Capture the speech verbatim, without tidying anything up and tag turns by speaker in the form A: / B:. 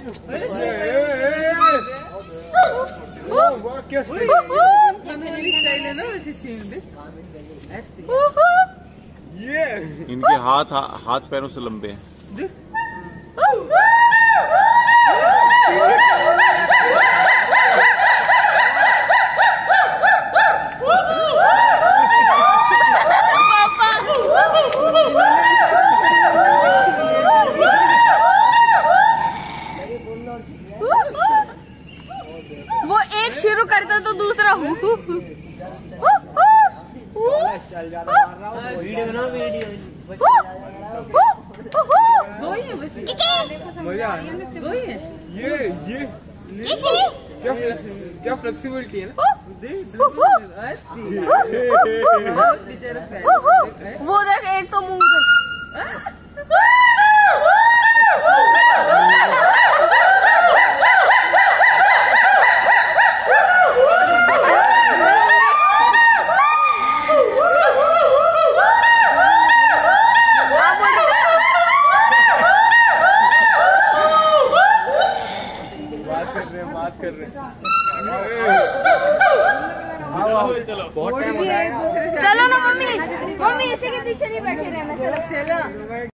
A: क्या स्टाइल है ना वैसे सीन दे। ये
B: इनके हाथ हाथ पैरों से लंबे हैं।
C: वो एक शुरू करता तो दूसरा
A: वीडियो बना वीडियो। दो ही है बस। मजा आ रहा है। दो ही है। ये ये क्या क्या फ्लेक्सिबिलिटी है ना।
C: वो देख एक तो मुंह
A: बात कर रहे हैं।
C: चलो ना मम्मी, मम्मी इसी के पीछे नहीं बैठे रहना। चलो चलो।